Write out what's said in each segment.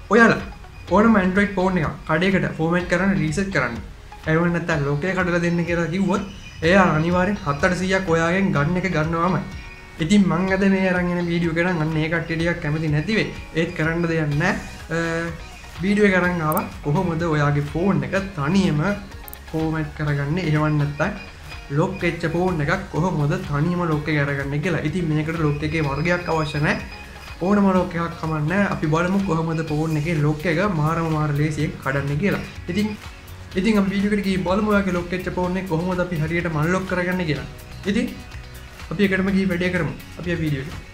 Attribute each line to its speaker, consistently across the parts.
Speaker 1: ඔයාලා ඕනම Android phone එකක් කඩේකට ෆෝමැට් කරන්න රීසෙට් කරන්න. එහෙම නැත්නම් ලොකේ කඩලා දෙන්න කියලා කිව්වොත් එයා අනිවාර්යෙන් 700ක් ඔයාගෙන් ගන්න එක ගන්නවාමයි. ඉතින් මං අද මේ අරන් එන වීඩියෝ එක නම් අන්න ඒ කට්ටිය ටිකක් කැමති නැති වෙයි. ඒත් කරන්න දෙයක් නැහැ. වීඩියෝ එක අරන් ආවා කොහොමද ඔයාගේ ෆෝන් එක තනියම ෆෝමැට් කරගන්නේ. එහෙම නැත්නම් ලොක් වෙච්ච ෆෝන් එකක් කොහොමද තනියම ලොක් එක අරගන්නේ කියලා. ඉතින් මේකට ලොක් එකේ වර්ගයක් අවශ්‍ය නැහැ. ඕනම ලොක් එකක් කමක් නැහැ. අපි බලමු කොහොමද ෆෝන් එකේ ලොක් එක මාර ලේසියෙන් කඩන්නේ කියලා. ඉතින් අපි වීඩියෝ එකට ගිහින් බලමු ඔයාගේ ලොක් වෙච්ච ෆෝන් එක කොහොමද අපි හරියට අන්ලොක් කරගන්නේ කියලා. ඉතින් අපි එකටම ගිහින් වැඩේ කරමු. අපි ආ වීඩියෝ එක.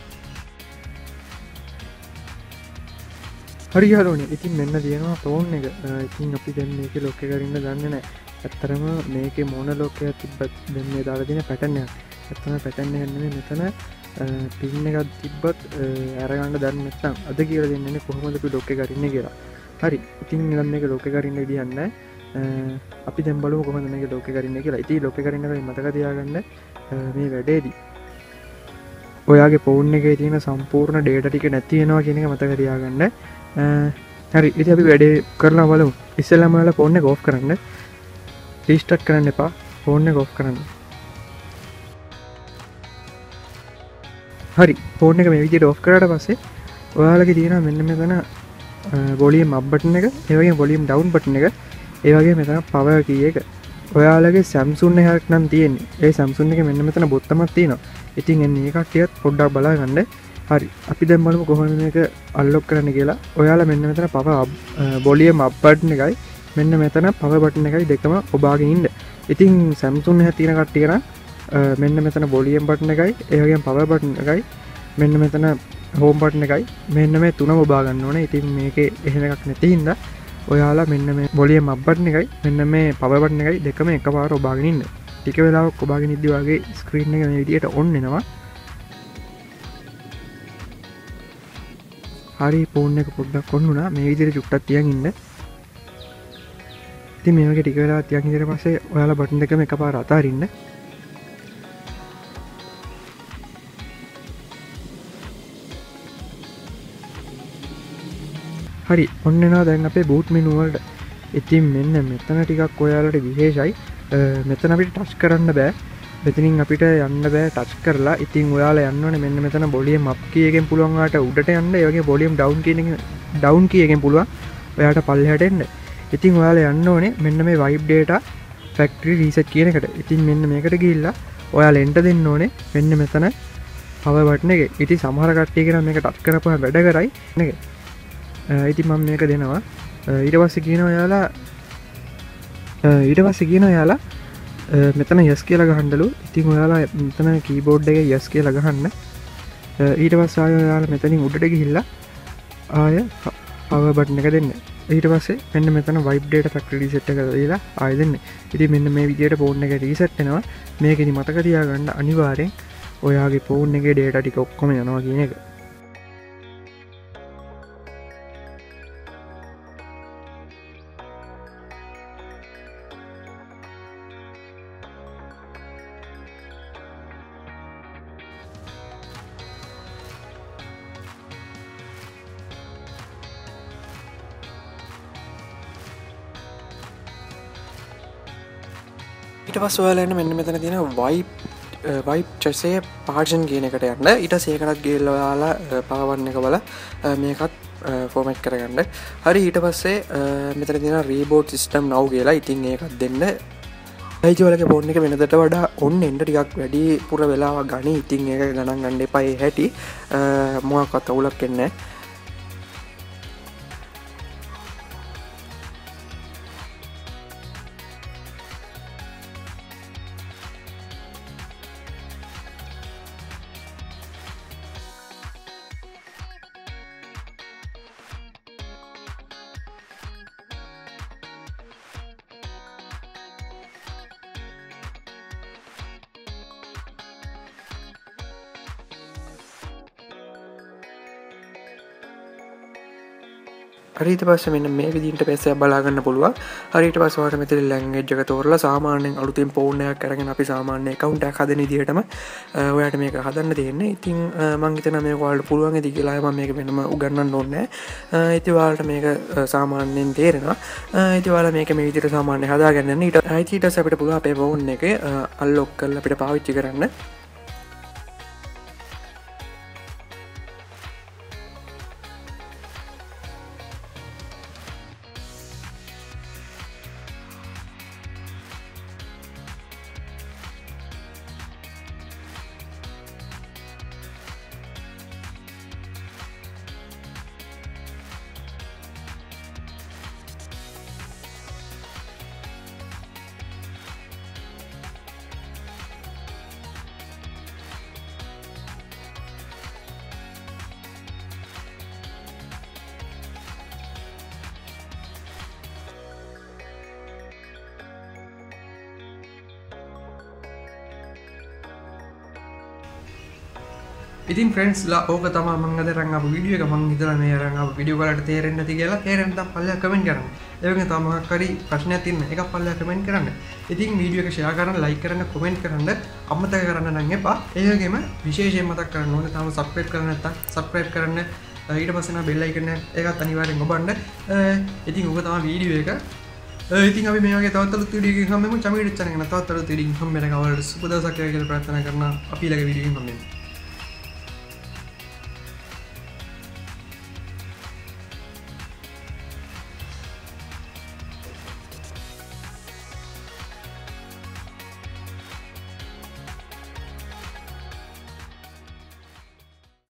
Speaker 1: හරි යාළුවනේ. ඉතින් මෙන්න තියෙනවා ෆෝන් එක. ඉතින් අපි දැන් මේකේ ලොක් එක අරින්න දන්නේ නැහැ. ඇත්තරම මේකේ මොන ලොක් එකක් තිබ්බත් දැන් මේ දාලා තියෙන පැටර්න් එක. ඇත්තම පැටර්න් එක නෙමෙයි මෙතන පින් එකක් තිබ්බත් අරගන්න දන්නේ නැත්නම් අද කියලා දෙන්නේ කොහොමද අපි ලොක් එක අරින්නේ කියලා. හරි. ඉතින් මම මේක ලොක් එක අරින්න විදියක් නැහැ. අපි දැන් බලමු කොහොමද මේක ලොක් එක අරින්නේ කියලා. ඉතින් ලොක් එක අරින්න කලින් මතක තියාගන්න මේ වැඩේදී ඔයාගේ ෆෝන් එකේ තියෙන සම්පූර්ණ ඩේටා ටික නැති වෙනවා කියන එක මතක තියාගන්න. හරි. ඉතින් අපි වැඩේ කරලා බලමු. ඉස්සෙල්ලාම ඔයාලා ෆෝන් එක ඕෆ් කරන්න. රීස්ටාර්ට් කරන්න එපා. ෆෝන් එක ඕෆ් කරන්න. හරි. ෆෝන් එක මේ විදිහට ඕෆ් කරාට පස්සේ ඔයාලගේ තියෙනවා මෙන්න මෙතන වොලියම් අප් බටන් එක, ඒ වගේම වොලියම් ඩවුන් බටන් එක, ඒ වගේම මෙතන පවර් කී එක. ඔයාලගේ Samsung එකක් නම් තියෙන්නේ. ඒ Samsung එකේ මෙන්න මෙතන බොත්තමක් තියෙනවා. ඉතින් එන්නේ ඒ කට්ටියත් පොඩ්ඩක් බලා ගන්න. හරි. අපි දැන් බලමු කොහොමද මේක අන්ලොක් කරන්න කියලා. ඔයාලා මෙන්න මෙතන පවර් වොලියම් අප් බටන් එකයි මෙන්න මෙතන පවර් බටන් එකයි දෙකම ඔබාගෙන ඉන්න. ඉතින් Samsung එකේ තියෙන කට්ටිය නම් මෙන්න මෙතන වොලියම් බටන් එකයි ඒ වගේම පවර් බටන් එකයි මෙන්න මෙතන හෝම් බටන් එකයි මෙන්න මේ තුනම ඔබා ගන්න ඕනේ. ඉතින් මේකේ එහෙම එකක් නැති හින්දා ඔයාලා මෙන්න මේ වොලියම් අප් බටන් එකයි මෙන්න මේ පවර් බටන් එකයි දෙකම එකපාර ඔබාගෙන ඉන්න. ටික වෙලාවක් ඔබාගෙන ඉද්දි වගේ ස්ක්‍රීන් එක මේ විදිහට ඔන් වෙනවා. හරි. ෆෝන් එක පොඩ්ඩක් ඔන් වුණා. මේ විදිහට චුට්ටක් තියන් ඉන්න. ඉතින් මේ වගේ ටික වෙලාවක් තියන් ඉඳලා පස්සේ ඔයාලා බටන් දෙකම එකපාර අතාරින්න. හරි. ඔන්න එනවා දැන් අපේ බූට් මෙනු වලට. ඉතින් මෙන්න මෙතන ටිකක් ඔයාලට විශේෂයි. මෙතන අපිට ටච් කරන්න බෑ. මෙතනින් අපිට යන්න බෑ ටච් කරලා. ඉතින් ඔයාලා යන්න ඕනේ මෙන්න මෙතන වොලියම් අප් කී එකෙන් පුළුවන් ඔයාලට උඩට යන්න. ඒ වගේ වොලියම් ඩවුන් කී එකෙන් පුළුවන් ඔයාලට පල්ලෙහාට එන්න. ඉතින් ඔයාලා යන්න ඕනේ මෙන්න මේ වයිප් ඩේටා ෆැක්ටරි රීසෙට් කියන එකට. ඉතින් මෙන්න මේකට ගිහිල්ලා ඔයාලා එන්ටර් දෙන්න ඕනේ මෙන්න මෙතන පවර් බටන් එකේ. ඉතින් සමහර කට්ටිය කියන මේක ටච් කරපුවම වැඩ කරයි නේද? ඉතින් මම මේක දෙනවා. ඊට පස්සේ කියනවා යාලා මෙතන yes කියලා ගහන්නලු. ඉතින් ඔයාලා මෙතන කීබෝඩ් එකේ yes කියලා ගහන්න. ඊට පස්සේ ආයෙ ඔයාලා මෙතනින් උඩට ගිහිල්ලා ආයෙ power button එක දෙන්න. ඊට පස්සේ මෙන්න මෙතන wipe data factory reset එක දීලා ආයෙ දෙන්න. ඉතින් මෙන්න මේ විදිහට ෆෝන් එක රීසෙට් වෙනවා. මේකෙදි මතක තියාගන්න අනිවාර්යෙන් ඔයාගේ ෆෝන් එකේ data ටික ඔක්කොම යනවා කියන එක. ඊට පස්සේ ඔයාලා එන්න මෙන්න මෙතන තියෙන wipe chassis partition කියන එකට යන්න. ඊට පස්සේ ඒකටත් ගිහලා ඔයාලා පාවන්න එක බල මේකත් ෆෝමැට් කරගන්න. හරි. ඊට පස්සේ මෙතන තියෙන reboot system now කියලා. ඉතින් ඒකත් දෙන්න. ඔයාලගේ ෆෝන් එක වෙනදට වඩා ඔන්න එන්න ටිකක් වැඩි පුර වෙලාවක් ගනි. ඉතින් ඒක ගණන් ගන්න එපා. ඒ හැටි මොකක්වත් අවුලක් වෙන්නේ නැහැ. හරි ඊට පස්සේ මෙන්න මේ විදිහට පැස්සයක් බලා ගන්න පුළුවන්. හරි ඊට පස්සේ ඔයාලට මෙතන ලැන්ග්වේජ් එක තෝරලා සාමාන්‍යයෙන් අලුතින් ෆෝන් එකක් අරගෙන අපි සාමාන්‍ය account එකක් හදන විදිහටම ඔයාලට මේක හදන්න තියෙන්නේ. ඉතින් මම හිතනවා මේක ඔයාලට පුළුවන් ඉතින් කියලා මම මේක වෙනම උගන්වන්න ඕනේ නැහැ. ඉතින් ඔයාලට මේක සාමාන්‍යයෙන් තේරෙනවා. ඉතින් ඔයාලා මේක මේ විදිහට සාමාන්‍ය හදාගන්න යන්න. ඊට පස්සේ අපිට පුළුවන් අපේ ෆෝන් එක අන්ලොක් කරලා අපිට පාවිච්චි කරන්න. ඉතින් ෆ්‍රෙන්ඩ්ස් ලා ඕක තමයි මම අද අරන් ආපු වීඩියෝ එක. මම හිතලා මේ අරන් ආපු වීඩියෝ වලට තේරෙන්නේ නැති කියලා. තේරෙන්න නම් පල්ලෙහා කමෙන්ට් කරන්න. ඒ වගේම තව මොකක් හරි ප්‍රශ්නයක් තියෙන එකක් පල්ලෙහා කමෙන්ට් කරන්න. ඉතින් වීඩියෝ එක ෂෙයා කරන්න, ලයික් කරන්න, කමෙන්ට් කරන්න අමතක කරන්න නම් එපා. ඒ වගේම විශේෂයෙන් මතක් කරන්න ඕනේ තාම සබ්ස්ක්‍රයිබ් කරන්න නැත්නම් සබ්ස්ක්‍රයිබ් කරන්න. ඊට පස්සේ නා බෙල් අයිකන් එකත් අනිවාර්යෙන් ඔබන්න. ඉතින් ඕක තමයි වීඩියෝ එක. ඉතින් අපි මේ වගේ තවත් අලුත් වීඩියෝ එකකින් හම්බෙමු. චමීඩ් channel එක තවත් අලුත් වීඩියෝ එකකින් හම්බෙන්න කවදාවත් සුබ දවසක් කියලා ප්‍රාර්ථනා කරනවා. අපි ඊළඟ වීඩියෝ එකකින් හම්බෙමු.